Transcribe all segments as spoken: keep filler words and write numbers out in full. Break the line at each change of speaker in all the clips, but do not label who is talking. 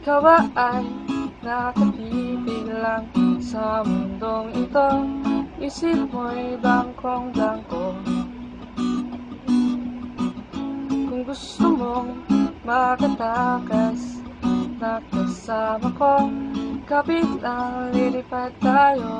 Ikaw ba ay nakatipid lang sa mundong ito? Isip mo'y bangkong-bangko. Kung gusto mong makatakas na kasama ko, kapit lang lilipad tayo.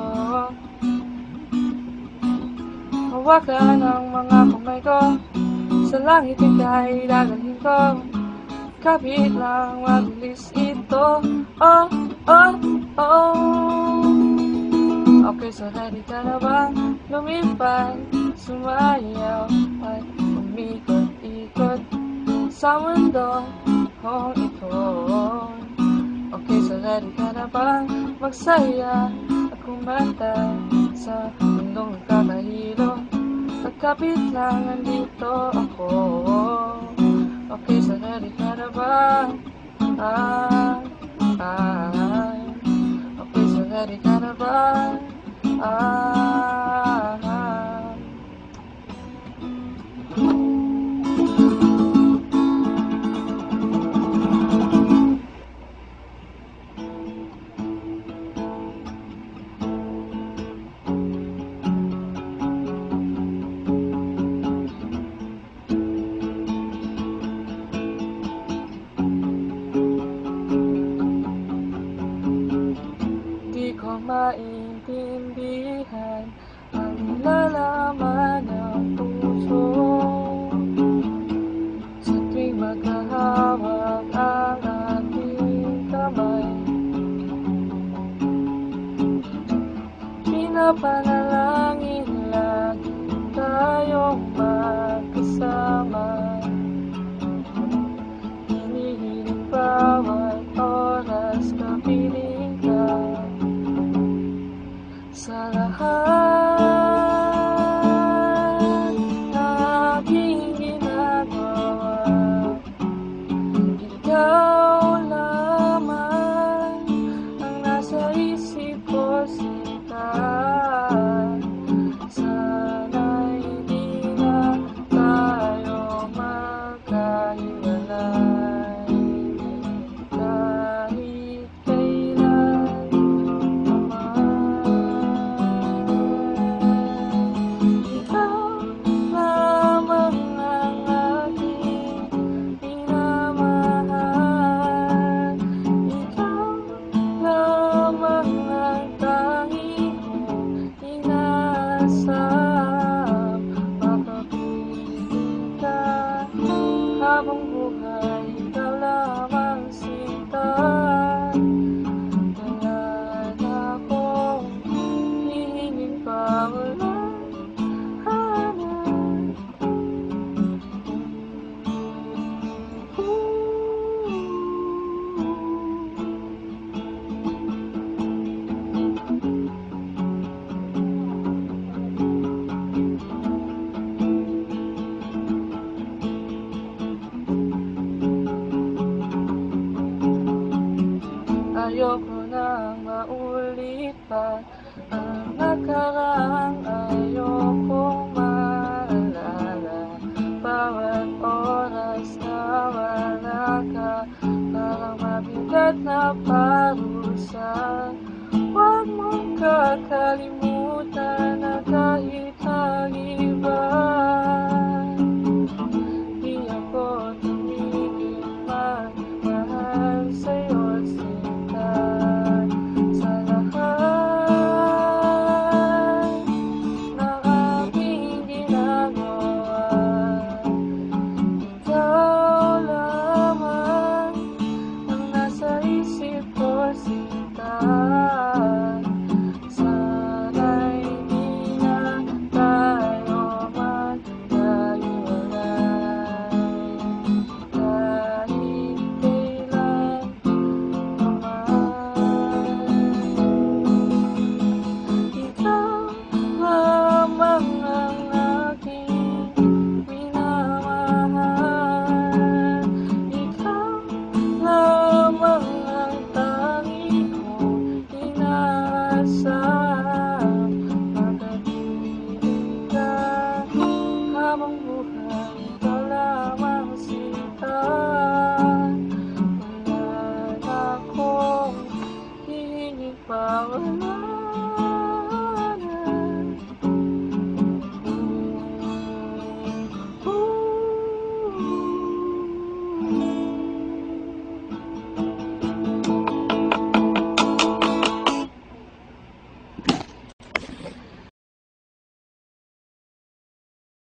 Hawakan ang mga kamay ko, sa langit ika'y dadalhin ko. Kapit lang mabilis ito. Oh, oh, oh. Okay, so ready ka na bang lumipad, sumayaw at umikot-ikot sa mundo kong ito? Okay, so ready ka na bang magsaya at kumanta sa mundong nagkakahilo? Pagkapit lang nandito ako. Okay, so ready ka na ba? Ah, ah. Okay, so ready ka na ba? Ah, ah. Di ko maintindihan ang lalaman ng puso sa tuwing magkahawak ang ating kamay. Pinapanalangin lagi tayong magkasama. Hinihiling bawat oras kapiling ka. Sa lahat na aking ginagawa, ikaw lamang ang nasa isip ko, sita. Sana'y di na tayo magkahiwalay kahit kailan naman. Ikaw lamang ang aking minamahal. Ikaw lamang ang tanging kong inaasam. Makapiling ka habang buhay, ikaw lamang sinta. Wala na akong hihingin pa, walang hanap. Ayoko nang maulit pa ang nakaraang, ayokong maalala bawat oras na wala ka. Parang mabigat na parusa, huwag mong kakalimutan na kahit mag-iba, di ako tumigil magmahal sa'yo, sinta. Sa lahat ng aking ginagawa, ikaw lamang ang nasa isip ko, sinta. Sana'y di na tayo magkahiwalay kahit kailan naman. Ikaw lamang ang aking minamahal. Ikaw lamang ang tanging kong inaasam. Makapiling ka habang buhay, ikaw lamang sinta. Wala na Pawala